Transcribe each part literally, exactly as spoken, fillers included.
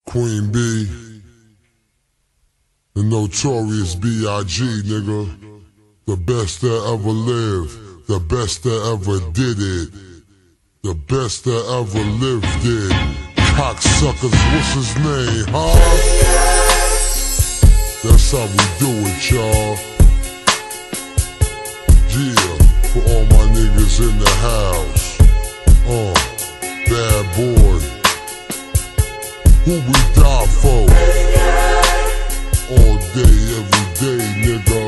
Queen B, the notorious B I G nigga, the best that ever lived, the best that ever did it, the best that ever lived it. Cocksuckers, what's his name, huh? That's how we do it, y'all. Yeah, for all my niggas in the house. Uh, bad boy. Who we die for? All day, every day, nigga.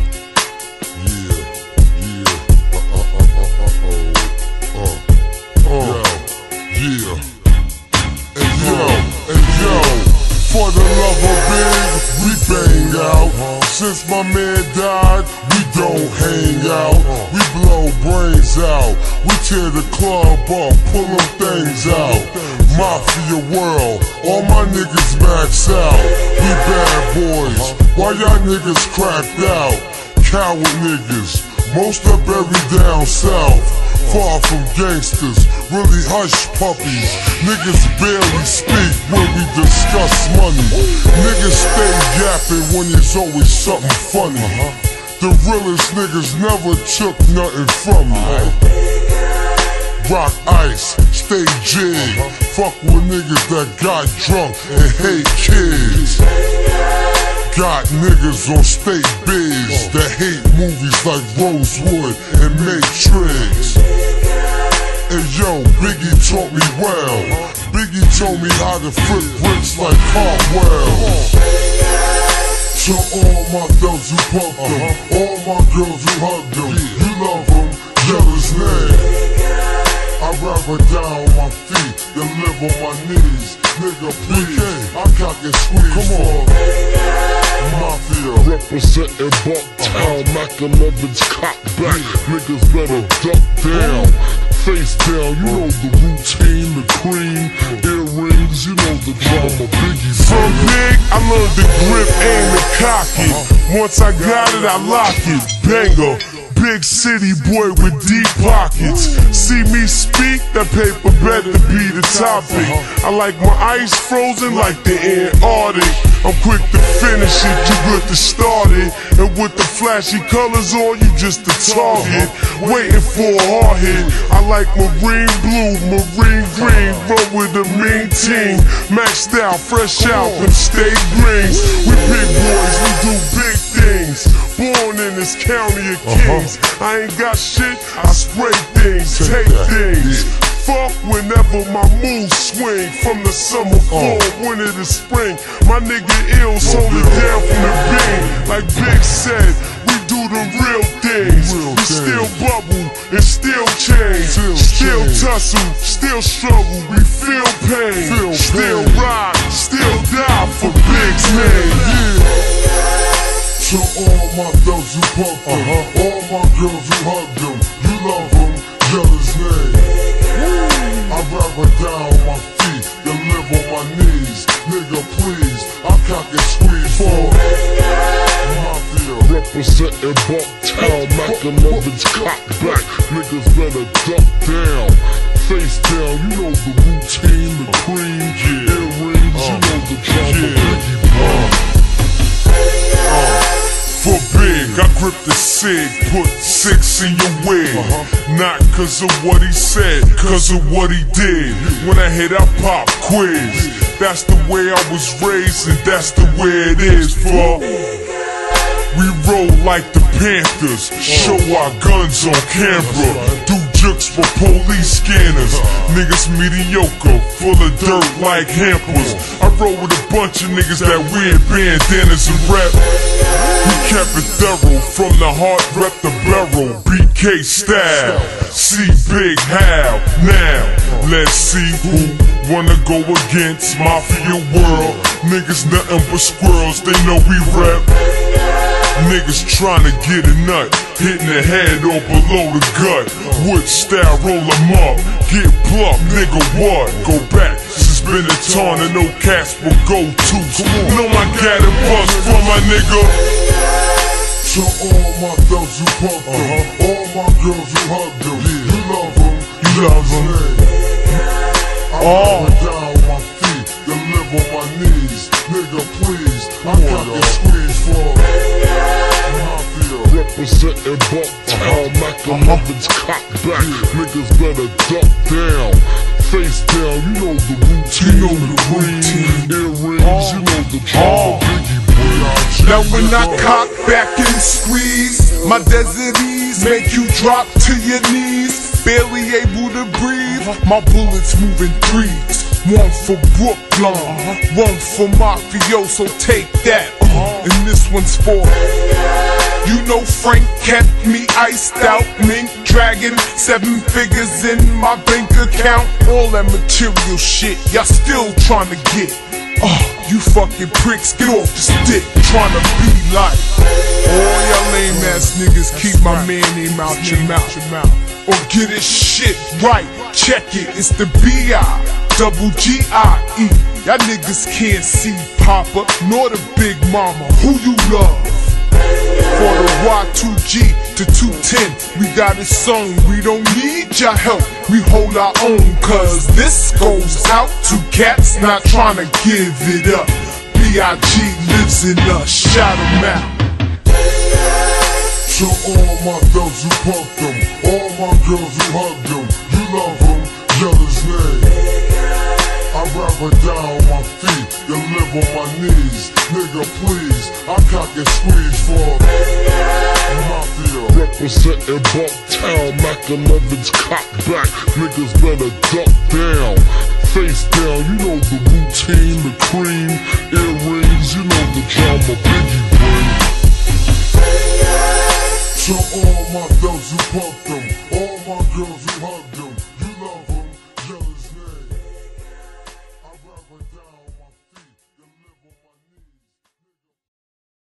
Yeah, yeah. Uh, uh, uh, uh, uh, uh, uh, uh. Yo, yeah. And yo, and yo, for the love of big, we bang out. Since my man died, we don't hang out. We blow brains out. We tear the club up, pull them things out. Mafia world, all my niggas max out. We bad boys, why y'all niggas cracked out? Coward niggas, most are buried down south. Far from gangsters, really hush puppies. Niggas barely speak when we discuss money. Niggas stay yapping when there's always something funny. The realest niggas never took nothing from me. Rock ice, stay jig. Fuck with niggas that got drunk and hate kids. Got niggas on state biz that hate movies like Rosewood and Matrix. And yo, Biggie taught me well. Biggie told me how to flip bricks like cartwheels. To all my thugs who pumped them, all my girls who hugged them, you love them, yell his name. I'd rather die on my feet than live on my knees. Nigga, please, I cock and squeeze. Come on, Mafia. Representing Bucktown, Mac eleven's cock back. Niggas better duck down, face down. You know the routine, the cream, earrings. You know the drama, Biggie. From big, I learned to grip, aim, and cock it. Once I got it, I lock it. Banger. Big city boy with deep pockets. See me speak, that paper better be the topic. I like my ice frozen like the Antarctic. I'm quick to finish it, you good to start it. And with the flashy colors on, you just a target. Waiting for a hard hit. I like marine blue, marine green. Roll with a mean team. Maxed out, fresh out, them state greens. We big boys, we do big things. Born in this county of kings. I ain't got shit, I spray things, take things. Fuck whenever my moves swing. From the summer, fall, winter to spring. My nigga ill, hold it down from the beam. Like Big said, we do the real things. We still bubble and still change. Still tussle, still struggle. We feel pain. Still ride, still die for Big's name. To all my thugs who pumped them, uh-huh. all my girls who hugged them, you love them, yell his name. I'd rather die on my feet than live on my knees. Nigga, please, I cock and squeeze for Mafia. Representing Bucktown, Mac eleven's cock back. Niggas better duck down, face down. You know the routine, the cream, yeah. earrings. Uh, you know the drama, yeah. Biggie. For big, I grip the sig, put six in your wig. Uh-huh. Not cause of what he said, cause of what he did. When I hit, I pop quiz. That's the way I was raised and that's the way it is, for we roll like the Panthers, show our guns on camera, do jukes for police scanners. Niggas mediocre, full of dirt like hampers. I roll with a bunch of niggas that wear bandanas and rap. We kept it thorough, from the heart, rep the barrel, B K style. See Big how, now, let's see who wanna go against Mafia world. Niggas nothing but squirrels, they know we rap. Niggas tryna get a nut, hitting the head or below the gut. Wood style, roll them up, get plucked, nigga what? Go back, since been a ton and no cats will go to. Know I got it bust from my nigga. To all my thugs who pumped them, uh-huh. all my girls who hugged them, yeah. you love them, you love them. I'd rather die on my feet than live on my knees, nigga please. I got the squeeze for Mafia. Representing Bucktown, Malcolm Evans cock back. Niggas better duck down, face down. You know the routine, You know the routine. Earrings, you know the drama. Biggie boy, Now when I cock back and squeeze, my desert ease make you drop to your knees. Barely able to breathe, my bullets moving threes. One for Brooklyn, one for Mafioso, take that. Uh, and this one's for, you know Frank kept me iced out, mink dragon, seven figures in my bank account. All that material shit, y'all still trying to get. Oh, you fucking pricks, get off the stick, trying to be like. All y'all lame ass niggas, keep my man name out your mouth. Or get his shit right, check it, it's the B I double G I E. Y'all niggas can't see Papa, nor the Big Mama, who you love. For the Y two G to two ten, we got it sewn, we don't need your help, we hold our own. Cause this goes out to cats not trying to give it up. B I G lives in us, shout 'em out. To all my thugs who punked them, all my girls who hugged them, you love them, yell his name. I'd rather die on my feet than live on my knees. Nigga, please, I cock and squeeze for Mafia. representing Bucktown, Malcolm Evans cock back. Niggas better duck down, face down. You know the routine, the cream, earrings. You know the drama. Biggie boy. To all my thugs who punked them,